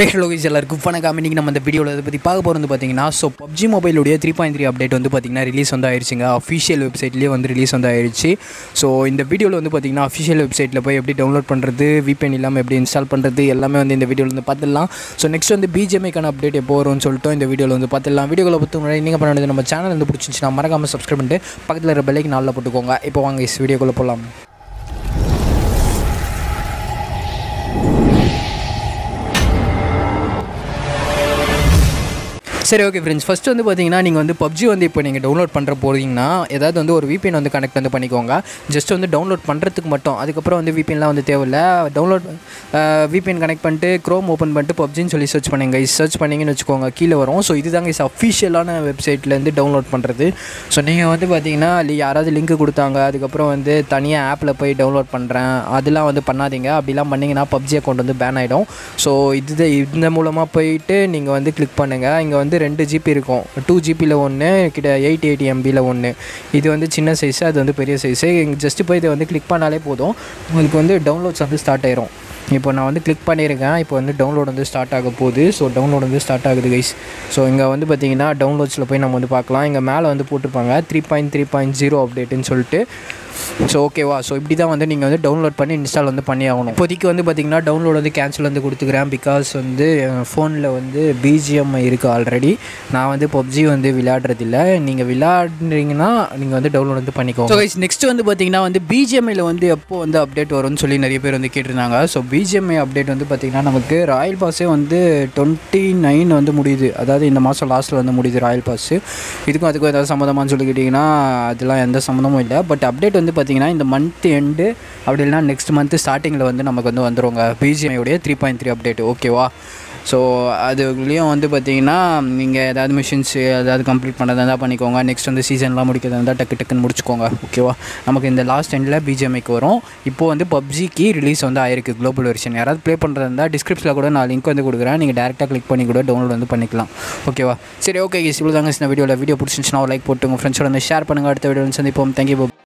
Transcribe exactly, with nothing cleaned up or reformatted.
லோகேஷ் எல்லாருக்கும் வணக்கம். இன்னைக்கு நம்ம இந்த வீடியோவில் இதை பற்றி பார்க்க போகிறது பார்த்தீங்கன்னா ஸோ பப்ஜி மொபைலுடைய த்ரீ பாயிண்ட் த்ரீ அப்டேட் வந்து பார்த்திங்கன்னா ரிலீஸ் வந்து ஆயிடுச்சுங்க. அஃபிஷியல் வெப்சைட்லேயே வந்து ரிலீஸ் வந்து ஆயிடுச்சு. ஸோ இந்த வீடியோவில் வந்து பார்த்திங்கன்னா அஃபிஷியல் வெப்சைட்டில் போய் எப்படி டவுன்லோட் பண்ணுறது, விபிஎன் இல்லாமல் எப்படி இன்ஸ்டால் பண்ணுறது எல்லாமே வந்து இந்த வீடியோவில் வந்து பார்த்துடலாம். ஸோ நெக்ஸ்ட் வந்து பிஜிஎம்ஐக்கான அப்டேட் எப்போ வரும்னு சொல்லிட்டு இந்த வீடியோவில் வந்து பார்த்துடலாம். வீடியோவில் பார்த்து முன்னாடி நீங்கள் பண்ண வேண்டியது நம்ம சேனல் வந்து பிடிச்சிருந்துச்சுன்னா மறக்காமல் சப்ஸ்கிரைப் பண்ணிட்டு பக்கத்தில் இருக்கிற பெல்லைக்கு நாளில் போட்டுக்கோங்க. இப்போ வாங்க இஸ் வீடியோக்குள்ளே போகலாம். சரி, ஓகே ஃப்ரெண்ட்ஸ், ஃபஸ்ட்டு வந்து பார்த்தீங்கன்னா நீங்கள் வந்து பப்ஜி வந்து இப்போ நீங்கள் டவுன்லோட் பண்ணுற போகிறீங்கன்னா ஏதாவது வந்து ஒரு விபிஎன் வந்து கனெக்ட் வந்து பண்ணிக்கோங்க. ஜஸ்ட் வந்து டவுன்லோட் பண்ணுறதுக்கு மட்டும். அதுக்கப்புறம் வந்து விபிஎன்லாம் வந்து தேவையில்லை. டவுன்லோட் விபிஎன் கனெக்ட் பண்ணிட்டு க்ரோம் ஓப்பன் பண்ணிட்டு பப்ஜின்னு சொல்லி சர்ச் பண்ணுங்க. சர்ச் பண்ணிங்கன்னு வச்சுக்கோங்க, கீழே வரும். ஸோ இதுதாங்க இஸ் அஃபிஷியலான வெப்சைட்லேருந்து டவுன்லோட் பண்ணுறது. ஸோ நீங்கள் வந்து பார்த்தீங்கன்னா யாராவது லிங்க் கொடுத்தாங்க, அதுக்கப்புறம் வந்து தனியாக ஆப்பில் போய் டவுன்லோட் பண்ணுறேன் அதெல்லாம் வந்து பண்ணாதீங்க. அப்படிலாம் பண்ணிங்கன்னா பப்ஜி அக்கௌண்ட் வந்து பேன் ஆகிடும். ஸோ இது இந்த மூலமாக போயிட்டு நீங்கள் வந்து கிளிக் பண்ணுங்கள். இங்கே வந்து ரெண்டு ஜிபி இருக்கும். டூ ஜிபியில் ஒன்று, கிட்ட எயிட் எயிட்டி எம்பியில் ஒன்று. இது வந்து சின்ன சைஸு, அது வந்து பெரிய சைஸு. ஜஸ்ட்டு போய் இதை வந்து கிளிக் பண்ணாலே போதும், உங்களுக்கு வந்து டவுன்லோட்ஸ் வந்து ஸ்டார்ட் ஆயிரும். இப்போ நான் வந்து கிளிக் பண்ணியிருக்கேன். இப்போ வந்து டவுன்லோட் வந்து ஸ்டார்ட் ஆக போகுது. ஸோ டவுன்லோட் வந்து ஸ்டார்ட் ஆகுது கைஸ். ஸோ இங்கே வந்து பார்த்திங்கன்னா டவுன்லோட்ஸில் போய் நம்ம வந்து பார்க்கலாம். இங்கே மேலே வந்து போட்டிருப்பாங்க three point three point zero அப்டேட்டுன்னு சொல்லிட்டு. ஸோ ஓகேவா, ஸோ இப்படி தான் வந்து நீங்கள் வந்து டவுன்லோட் பண்ணி இன்ஸ்டால் வந்து பண்ணி ஆகணும். இப்போதைக்கு வந்து பார்த்திங்கன்னா டவுன்லோட் வந்து கேன்சல் வந்து கொடுத்துக்கிறேன். பிகாஸ் வந்து ஃபோனில் வந்து பிஜிஎம்ஐ இருக்குது ஆல்ரெடி. நான் வந்து பப்ஜி வந்து விளையாடுறதில்ல. நீங்கள் விளையாடுறீங்கன்னா நீங்கள் வந்து டவுன்லோட் வந்து பண்ணிக்கோங்க. ஸோ கைஸ், நெக்ஸ்ட் வந்து பார்த்திங்கன்னா வந்து பிஜிஎம்ஐயில் வந்து எப்போ வந்து அப்டேட் வரும்னு சொல்லி நிறைய பேர் வந்து கேட்டிருந்தாங்க. ஸோ பிஜிஎம்ஐ அப்டேட் வந்து பார்த்திங்கன்னா நமக்கு ராயல் பாஸே வந்து டுவெண்ட்டி நைன் வந்து முடியுது. அதாவது இந்த மாதம் லாஸ்ட்டில் வந்து முடியுது ராயல் பாஸு. இதுக்கும் அதுக்கும் ஏதாவது சம்மந்தமானு சொல்லி கேட்டிங்கன்னா அதெல்லாம் எந்த சம்மந்தமும் இல்லை. பட் அப்டேட் வந்து பார்த்திங்கன்னா இந்த மந்த் எண்டு அப்படி இல்லைனா நெக்ஸ்ட் மந்த்து ஸ்டார்டிங்கில் வந்து நமக்கு வந்து வந்துடுங்க பிஜிஎம்ஐயோடைய த்ரீ பாயிண்ட் த்ரீ அப்டேட். ஓகேவா, ஸோ அதுலேயும் வந்து பார்த்திங்கன்னா நீங்கள் ஏதாவது மிஷின்ஸ் ஏதாவது கம்ப்ளீட் பண்ணுறதா இருந்தால் பண்ணிக்கோங்க. நெக்ஸ்ட் வந்து சீசன்லாம் முடிக்கிறதா இருந்தால் டக்கு டக்குன்னு முடிச்சுக்கோங்க. ஓகேவா, நமக்கு இந்த லாஸ்ட் எண்டில் பிஜிஎம்ஐக்கு வரும். இப்போது வந்து பப்ஜிக்கு ரிலீஸ் வந்து ஆயிருக்கு குளோபல் வெர்ஷன். யாராவது ப்ளே பண்ணுறதா இருந்தால் டிஸ்கிரிப்ஷனில் கூட நான் லிங்க் வந்து கொடுக்குறேன். நீங்கள் டேரெக்டாக கிளிக் பண்ணி கூட டவுன்லோட் வந்து பண்ணிக்கலாம். ஓகேவா, சரி, ஓகே, இவ்வளோ தாங்க இந்த வீடியோவில். வீடியோ பிடிச்சிருந்துச்சுன்னா ஒரு லைக் போட்டு உங்கள் ஃப்ரெண்ட்ஸோட வந்து ஷேர் பண்ணுங்கள். அடுத்த வீடியோவில் சந்திப்போம். தேங்க்யூ.